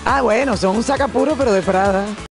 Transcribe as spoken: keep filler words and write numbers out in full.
Ah, bueno, son un sacapuro, pero de Prada.